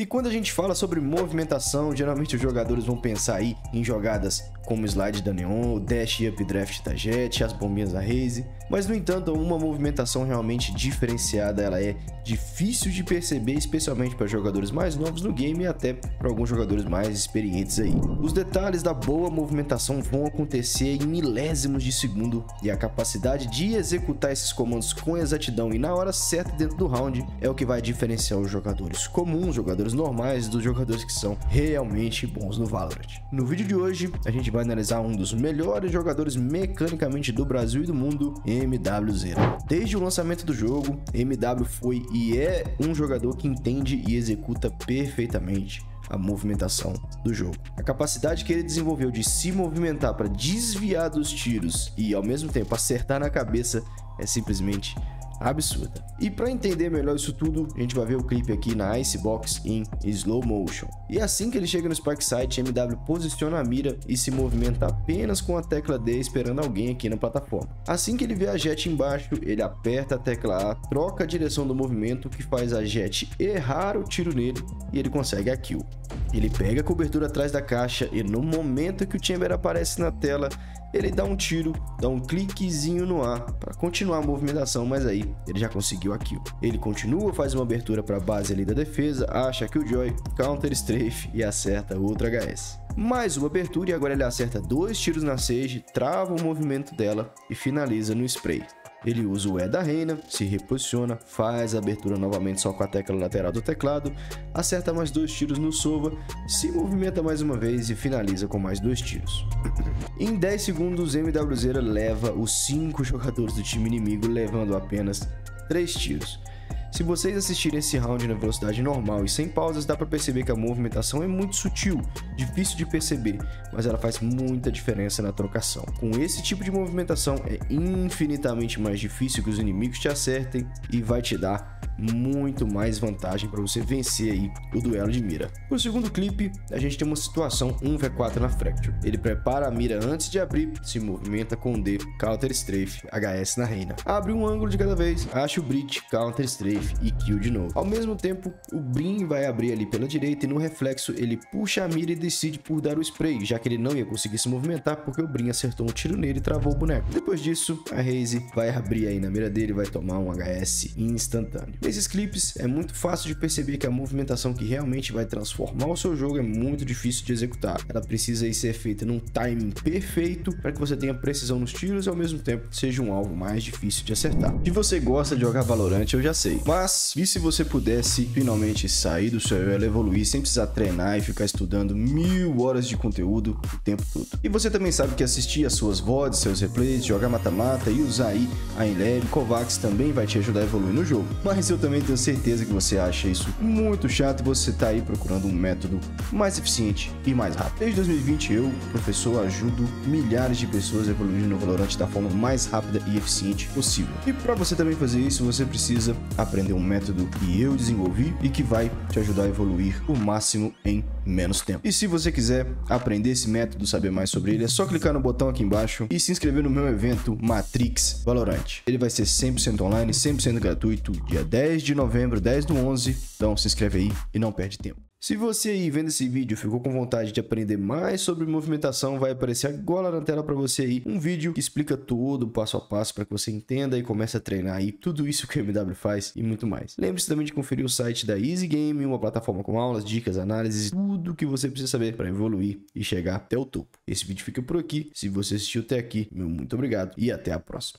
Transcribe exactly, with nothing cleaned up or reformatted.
E quando a gente fala sobre movimentação, geralmente os jogadores vão pensar aí em jogadas como o slide da Neon, o dash up draft da Jett, as bombinhas da Raze, mas no entanto uma movimentação realmente diferenciada, ela é difícil de perceber, especialmente para jogadores mais novos no game e até para alguns jogadores mais experientes aí. Os detalhes da boa movimentação vão acontecer em milésimos de segundo e a capacidade de executar esses comandos com exatidão e na hora certa dentro do round é o que vai diferenciar os jogadores comuns, jogadores normais, dos jogadores que são realmente bons no Valorant. No vídeo de hoje, a gente vai analisar um dos melhores jogadores mecanicamente do Brasil e do mundo, M W Zero. Desde o lançamento do jogo, M W foi e é um jogador que entende e executa perfeitamente a movimentação do jogo. A capacidade que ele desenvolveu de se movimentar para desviar dos tiros e ao mesmo tempo acertar na cabeça é simplesmente absurda. E para entender melhor isso tudo, a gente vai ver o clipe aqui na Icebox em slow motion. E assim que ele chega no Spike Site, M W posiciona a mira e se movimenta apenas com a tecla D esperando alguém aqui na plataforma. Assim que ele vê a Jett embaixo, ele aperta a tecla A, troca a direção do movimento, que faz a Jett errar o tiro nele e ele consegue a kill. Ele pega a cobertura atrás da caixa e no momento que o Chamber aparece na tela, ele dá um tiro, dá um cliquezinho no ar para continuar a movimentação, mas aí ele já conseguiu a kill. Ele continua, faz uma abertura para a base ali da defesa, acha que o Joy, counter strafe e acerta outro H S. Mais uma abertura e agora ele acerta dois tiros na Sage, trava o movimento dela e finaliza no spray. Ele usa o E da Reina, se reposiciona, faz a abertura novamente só com a tecla lateral do teclado, acerta mais dois tiros no Sova, se movimenta mais uma vez e finaliza com mais dois tiros. Em dez segundos, M W Zero leva os cinco jogadores do time inimigo, levando apenas três tiros. Se vocês assistirem esse round na velocidade normal e sem pausas, dá para perceber que a movimentação é muito sutil, difícil de perceber, mas ela faz muita diferença na trocação. Com esse tipo de movimentação é infinitamente mais difícil que os inimigos te acertem e vai te dar muito mais vantagem para você vencer aí o duelo de mira. No segundo clipe, a gente tem uma situação um contra quatro na Fracture. Ele prepara a mira antes de abrir, se movimenta com D, counter strafe, H S na Reina. Abre um ângulo de cada vez, acha o Breach, counter strafe e kill de novo. Ao mesmo tempo, o Brim vai abrir ali pela direita e no reflexo ele puxa a mira e decide por dar o spray, já que ele não ia conseguir se movimentar porque o Brim acertou um tiro nele e travou o boneco. Depois disso, a Raze vai abrir aí na mira dele e vai tomar um H S instantâneo. Nesses clipes, é muito fácil de perceber que a movimentação que realmente vai transformar o seu jogo é muito difícil de executar. Ela precisa aí ser feita num timing perfeito para que você tenha precisão nos tiros e ao mesmo tempo seja um alvo mais difícil de acertar. Se você gosta de jogar Valorant, eu já sei. Mas, e se você pudesse finalmente sair do seu elo, evoluir sem precisar treinar e ficar estudando mil horas de conteúdo o tempo todo? E você também sabe que assistir as suas V O Ds, seus replays, jogar mata-mata e usar aí a Inlab, Kovacs também vai te ajudar a evoluir no jogo. Mas eu também tenho certeza que você acha isso muito chato e você tá aí procurando um método mais eficiente e mais rápido. Desde dois mil e vinte, eu, professor, ajudo milhares de pessoas a evoluir no Valorant da forma mais rápida e eficiente possível. E para você também fazer isso, você precisa aprender um método que eu desenvolvi e que vai te ajudar a evoluir o máximo em menos tempo. E se você quiser aprender esse método, saber mais sobre ele, é só clicar no botão aqui embaixo e se inscrever no meu evento Matrix Valorant. Ele vai ser cem por cento online, cem por cento gratuito, dia dez de novembro, dez do onze. Então se inscreve aí e não perde tempo. Se você aí vendo esse vídeo ficou com vontade de aprender mais sobre movimentação, vai aparecer agora na tela para você aí um vídeo que explica tudo passo a passo para que você entenda e comece a treinar aí tudo isso que o M W faz e muito mais. Lembre-se também de conferir o site da Easy Game, uma plataforma com aulas, dicas, análises, tudo que você precisa saber para evoluir e chegar até o topo. Esse vídeo fica por aqui. Se você assistiu até aqui, meu muito obrigado e até a próxima.